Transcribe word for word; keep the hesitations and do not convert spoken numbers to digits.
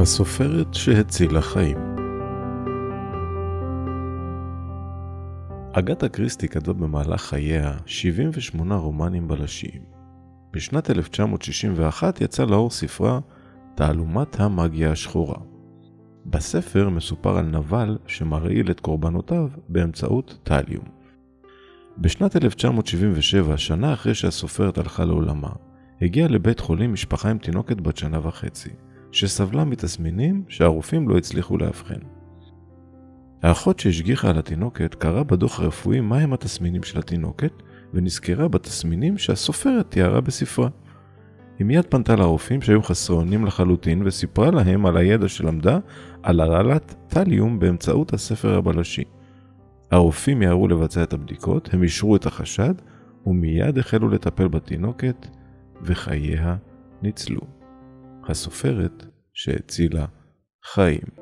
הסופרת שהצילה חיים. אגתה קריסטי כתבה במהלך חייה שבעים ושמונה רומנים בלשיים. בשנת אלף תשע מאות שישים ואחת יצא לאור ספרה תעלומת המאגיה השחורה. בספר מסופר על נבל שמרעיל את קורבנותיו באמצעות טליום. בשנת אלף תשע מאות שבעים ושבע, שנה אחרי שהסופרת הלכה לעולמה, הגיעה לבית חולים משפחה עם תינוקת בת שנה וחצי, שסבלה מתסמינים שהרופאים לא הצליחו להבחן. האחות שהשגיחה על התינוקת קראה בדוח הרפואי מהם התסמינים של התינוקת, ונזכרה בתסמינים שהסופרת תיארה בספרה. היא מיד פנתה לרופאים שהיו חסרי אונים לחלוטין וסיפרה להם על הידע שלמדה על הרעלת טליום באמצעות הספר הבלשי. הרופאים מיהרו לבצע את הבדיקות, הם אישרו את החשד ומיד החלו לטפל בתינוקת וחייה ניצלו. הסופרת שהצילה חיים.